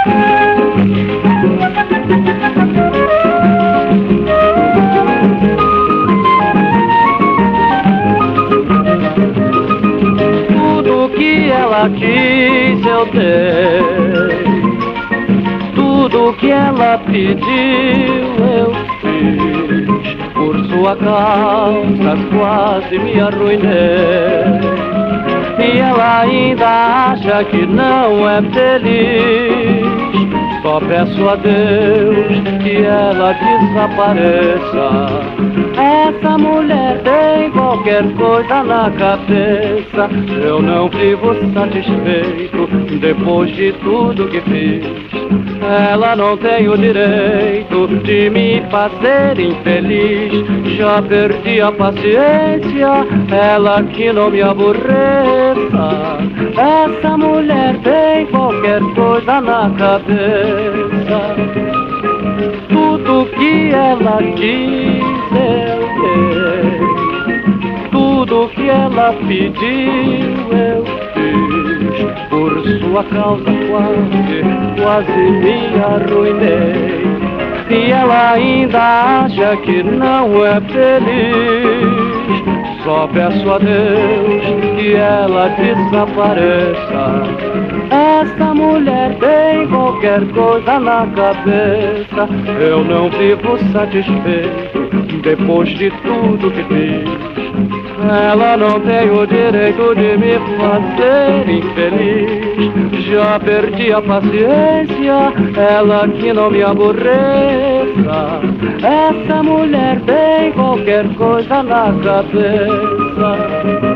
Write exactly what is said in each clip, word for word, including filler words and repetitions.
Tudo que ela quis eu dei, tudo que ela pediu eu fiz. Por sua causa quase me arruinei, e ela ainda acha que não é feliz. Só peço a Deus que ela desapareça. Essa mulher tem qualquer coisa na cabeça. Eu não vivo satisfeito depois de tudo que fiz. Ela não tem o direito de me fazer infeliz. Já perdi a paciência, ela que não me aborreça. Essa mulher tem qualquer coisa na cabeça. Tudo que ela diz eu dei, tudo que ela pediu eu fiz. Por sua causa quase, quase me arruinei, e ela ainda acha que não é feliz. Só peço a Deus que ela desapareça. Essa mulher tem qualquer coisa na cabeça. Eu não vivo satisfeito depois de tudo que fiz. Ela não tem o direito de me fazer infeliz. Já perdi a paciência, ela que não me aborreça. Essa mulher tem qualquer coisa na cabeça.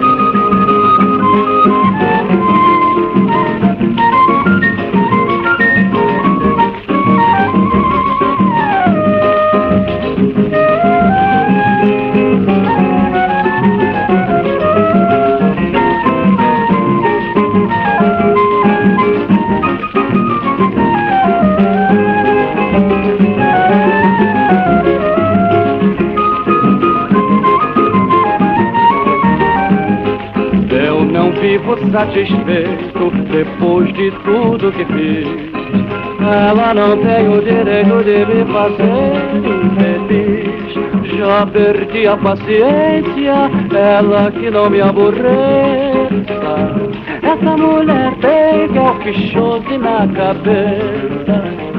Vivo satisfeito depois de tudo que fiz. Ela não tem o direito de me fazer infeliz. Já perdi a paciência, ela que não me aborreça. Essa mulher tem que é o Quixote na cabeça.